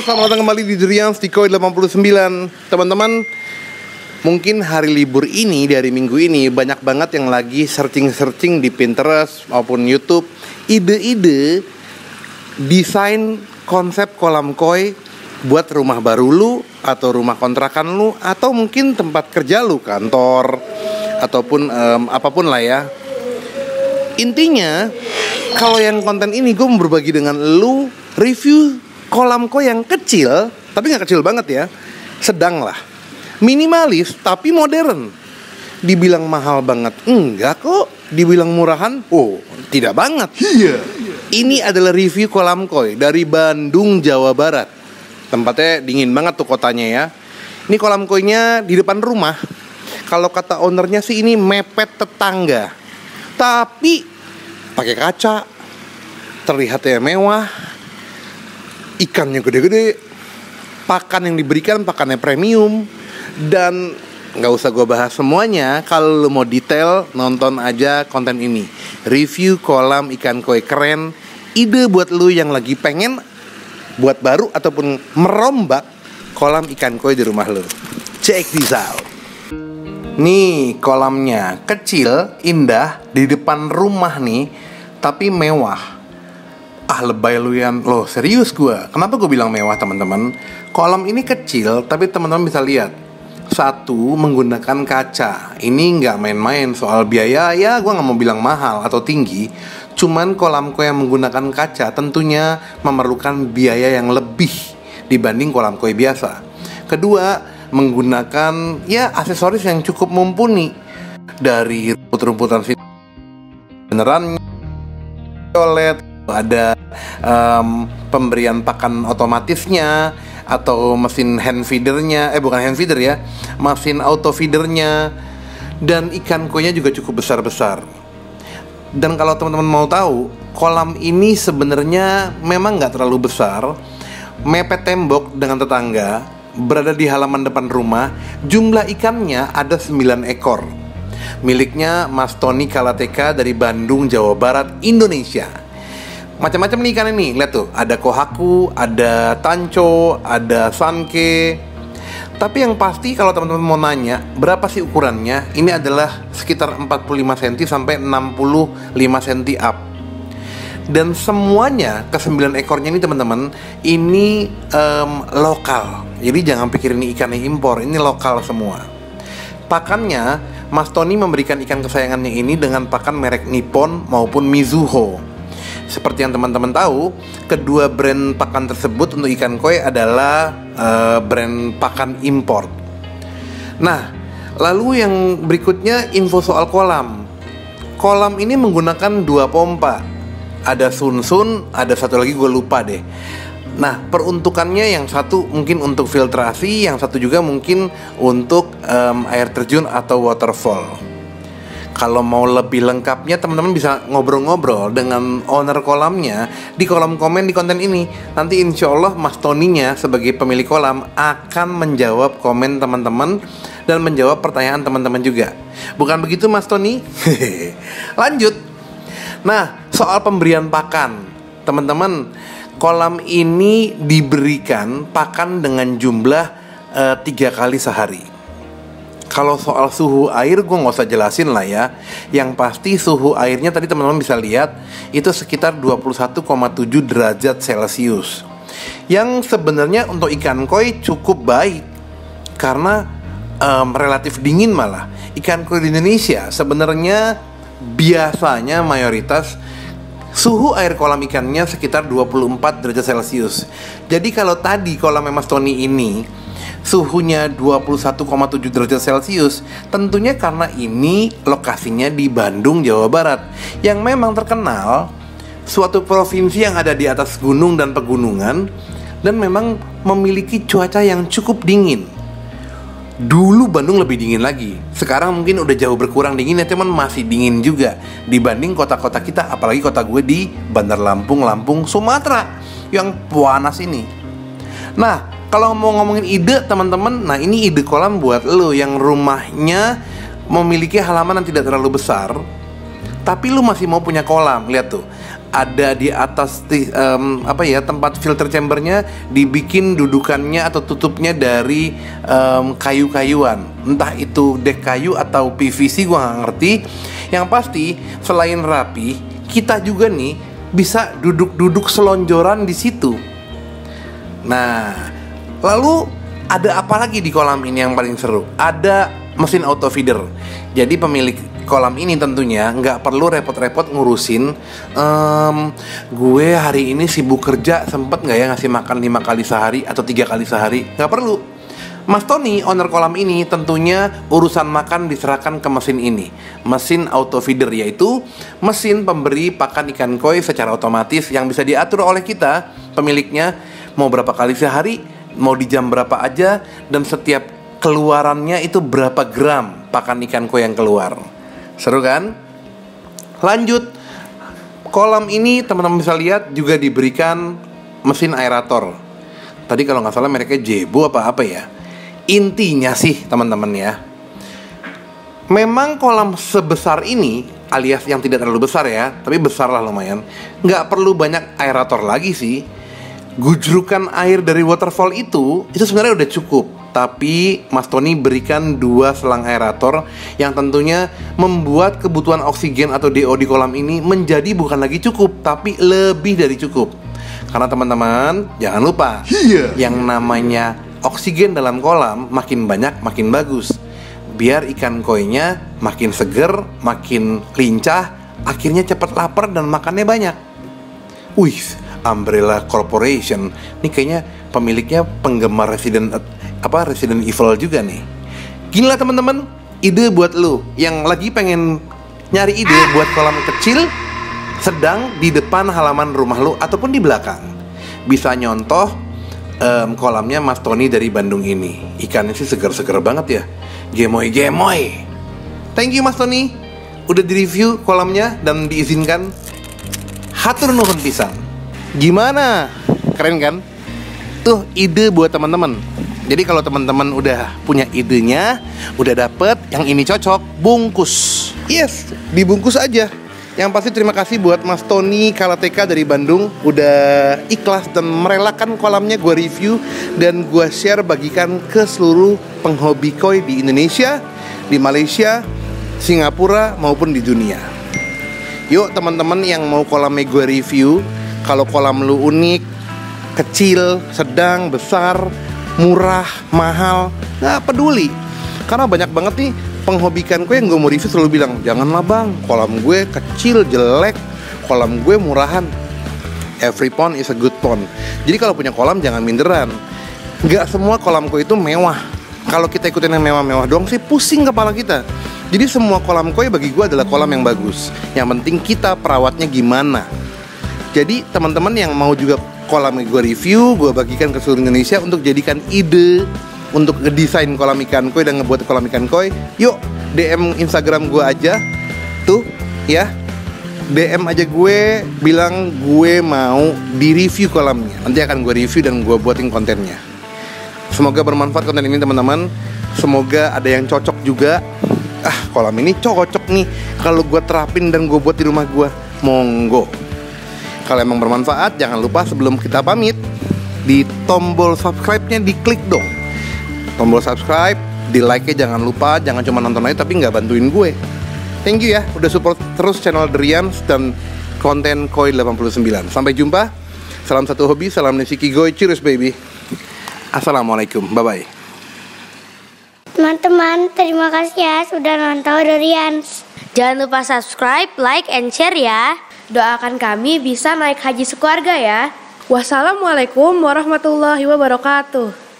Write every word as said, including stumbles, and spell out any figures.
selamat datang kembali di Durians di Koi delapan puluh sembilan. Teman-teman, mungkin hari libur ini, dari minggu ini, banyak banget yang lagi searching-searching di Pinterest maupun YouTube ide-ide desain konsep kolam koi buat rumah baru lu, atau rumah kontrakan lu, atau mungkin tempat kerja lu, kantor, ataupun um, apapun lah ya. Intinya, kalau yang konten ini gue mau berbagi dengan lu review kolam koi yang kecil, tapi gak kecil banget ya, sedang lah, minimalis tapi modern. Dibilang mahal banget, enggak kok. Dibilang murahan, oh tidak banget. Iya. Ini adalah review kolam koi dari Bandung, Jawa Barat. Tempatnya dingin banget tuh kotanya ya. Ini kolam koinya di depan rumah. Kalau kata ownernya sih ini mepet tetangga, tapi pakai kaca, terlihatnya mewah, ikannya gede-gede, pakan yang diberikan pakannya premium. Dan nggak usah gue bahas semuanya. Kalau lo mau detail, nonton aja konten ini, review kolam ikan koi keren. Ide buat lo yang lagi pengen buat baru ataupun merombak kolam ikan koi di rumah lo. Check this out. Nih kolamnya kecil, indah, di depan rumah nih, tapi mewah. Ah lebay lu Yan, loh serius gue. Kenapa gue bilang mewah teman-teman? Kolam ini kecil, tapi teman-teman bisa lihat, satu, menggunakan kaca. Ini nggak main-main soal biaya. Ya gue nggak mau bilang mahal atau tinggi, cuman kolam koi yang menggunakan kaca tentunya memerlukan biaya yang lebih dibanding kolam koi biasa. Kedua, menggunakan ya aksesoris yang cukup mumpuni, dari rumput-rumputan beneran, toilet, ada um, pemberian pakan otomatisnya, atau mesin hand feedernya, eh bukan hand feeder ya, mesin auto feedernya. Dan ikan koinya juga cukup besar-besar. Dan kalau teman-teman mau tahu, kolam ini sebenarnya memang nggak terlalu besar, mepet tembok dengan tetangga, berada di halaman depan rumah. Jumlah ikannya ada sembilan ekor, miliknya Mas Tony Kalateka dari Bandung, Jawa Barat, Indonesia. Macam-macam nih ikan ini, lihat tuh, ada kohaku, ada tanco, ada sanke. Tapi yang pasti kalau teman-teman mau nanya berapa sih ukurannya, ini adalah sekitar empat puluh lima sentimeter sampai enam puluh lima sentimeter up. Dan semuanya ke sembilan ekornya ini teman-teman, ini um, lokal. Jadi jangan pikir ini ikan yang impor, ini lokal semua. Pakannya, Mas Tony memberikan ikan kesayangannya ini dengan pakan merek Nippon maupun Mizuho. Seperti yang teman-teman tahu, kedua brand pakan tersebut untuk ikan koi adalah uh, brand pakan import. Nah, lalu yang berikutnya info soal kolam. Kolam ini menggunakan dua pompa. Ada Sun-Sun, ada satu lagi gue lupa deh. Nah, peruntukannya yang satu mungkin untuk filtrasi, yang satu juga mungkin untuk um, air terjun atau waterfall. Kalau mau lebih lengkapnya, teman-teman bisa ngobrol-ngobrol dengan owner kolamnya di kolom komen di konten ini. Nanti insya Allah Mas Tony-nya sebagai pemilik kolam akan menjawab komen teman-teman dan menjawab pertanyaan teman-teman juga. Bukan begitu Mas Tony? Lanjut. Nah, soal pemberian pakan, teman-teman, kolam ini diberikan pakan dengan jumlah uh, tiga kali sehari. Kalau soal suhu air gue gak usah jelasin lah ya. Yang pasti suhu airnya tadi teman-teman bisa lihat, itu sekitar dua puluh satu koma tujuh derajat Celcius, yang sebenarnya untuk ikan koi cukup baik, karena um, relatif dingin malah. Ikan koi di Indonesia sebenarnya biasanya mayoritas suhu air kolam ikannya sekitar dua puluh empat derajat Celcius. Jadi kalau tadi kolam Mas Tony ini suhunya dua puluh satu koma tujuh derajat Celcius, tentunya karena ini lokasinya di Bandung, Jawa Barat, yang memang terkenal suatu provinsi yang ada di atas gunung dan pegunungan, dan memang memiliki cuaca yang cukup dingin. Dulu Bandung lebih dingin lagi, sekarang mungkin udah jauh berkurang dinginnya, teman, masih dingin juga dibanding kota-kota kita, apalagi kota gue di Bandar Lampung, Lampung, Sumatera, yang panas ini. Nah, kalau mau ngomongin ide teman-teman, nah ini ide kolam buat lo yang rumahnya memiliki halaman yang tidak terlalu besar, tapi lu masih mau punya kolam. Lihat tuh, ada di atas um, apa ya, tempat filter chambernya dibikin dudukannya atau tutupnya dari um, kayu-kayuan, entah itu dek kayu atau P V C, gua nggak ngerti. Yang pasti selain rapi, kita juga nih bisa duduk-duduk selonjoran di situ. Nah, lalu ada apa lagi di kolam ini yang paling seru? Ada mesin auto feeder. Jadi pemilik kolam ini tentunya nggak perlu repot-repot ngurusin um, gue hari ini sibuk kerja, sempet nggak ya ngasih makan lima kali sehari atau tiga kali sehari. Nggak perlu. Mas Tony, owner kolam ini, tentunya urusan makan diserahkan ke mesin ini, mesin auto feeder, yaitu mesin pemberi pakan ikan koi secara otomatis yang bisa diatur oleh kita pemiliknya, mau berapa kali sehari, mau di jam berapa aja, dan setiap keluarannya itu berapa gram pakan ikan koi yang keluar. Seru kan? Lanjut, kolam ini teman-teman bisa lihat juga diberikan mesin aerator. Tadi kalau nggak salah mereknya Jebo apa-apa ya. Intinya sih teman-teman ya, memang kolam sebesar ini, alias yang tidak terlalu besar ya, tapi besar lah lumayan, nggak perlu banyak aerator lagi sih. Gujrukan air dari waterfall itu, itu sebenarnya udah cukup. Tapi Mas Tony berikan dua selang aerator yang tentunya membuat kebutuhan oksigen atau D O di kolam ini menjadi bukan lagi cukup, tapi lebih dari cukup. Karena teman-teman jangan lupa, yeah, yang namanya oksigen dalam kolam makin banyak makin bagus. Biar ikan koinya makin seger, makin lincah, akhirnya cepat lapar dan makannya banyak. Wih, Umbrella Corporation, ini kayaknya pemiliknya penggemar Resident apa Resident Evil juga nih. Gila teman-teman, ide buat lu yang lagi pengen nyari ide buat kolam kecil sedang di depan halaman rumah lu ataupun di belakang. Bisa nyontoh um, kolamnya Mas Tony dari Bandung ini. Ikannya sih seger-seger banget ya, gemoy-gemoy. Thank you Mas Tony, udah direview kolamnya dan diizinkan. Hatur nuhun pisan. Gimana? Keren kan? Tuh ide buat teman-teman. Jadi kalau teman-teman udah punya idenya, udah dapet yang ini cocok, bungkus. Yes, dibungkus aja. Yang pasti terima kasih buat Mas Tony Kalateka dari Bandung, udah ikhlas dan merelakan kolamnya gue review dan gue share bagikan ke seluruh penghobi koi di Indonesia, di Malaysia, Singapura maupun di dunia. Yuk teman-teman yang mau kolamnya gue review, kalau kolam lu unik, kecil, sedang, besar, murah, mahal, nggak peduli. Karena banyak banget nih penghobi ikan koi yang gue mau review selalu bilang, janganlah bang, kolam gue kecil, jelek, kolam gue murahan. Every pond is a good pond. Jadi kalau punya kolam jangan minderan. Nggak semua kolam koi itu mewah. Kalau kita ikutin yang mewah-mewah doang sih pusing kepala kita. Jadi semua kolam koi bagi gue adalah kolam yang bagus. Yang penting kita perawatnya gimana. Jadi teman-teman yang mau juga kolam yang gue review, gue bagikan ke seluruh Indonesia untuk jadikan ide untuk ngedesain kolam ikan koi dan ngebuat kolam ikan koi. Yuk D M Instagram gue aja tuh ya, D M aja gue, bilang gue mau di review kolamnya. Nanti akan gue review dan gue buatin kontennya. Semoga bermanfaat konten ini teman-teman. Semoga ada yang cocok juga. Ah, kolam ini cocok nih kalau gue terapin dan gue buat di rumah gue. Monggo. Kalau emang bermanfaat, jangan lupa sebelum kita pamit, di tombol subscribe-nya diklik dong. Tombol subscribe, di like-nya jangan lupa. Jangan cuma nonton aja tapi nggak bantuin gue. Thank you ya, udah support terus channel The Rians dan konten Koi delapan puluh sembilan. Sampai jumpa. Salam satu hobi, salam Nishiki Goy. Cheers baby. Assalamualaikum, bye-bye. Teman-teman, terima kasih ya sudah nonton The Rians. Jangan lupa subscribe, like, and share ya. Doakan kami bisa naik haji sekeluarga ya. Wassalamualaikum warahmatullahi wabarakatuh.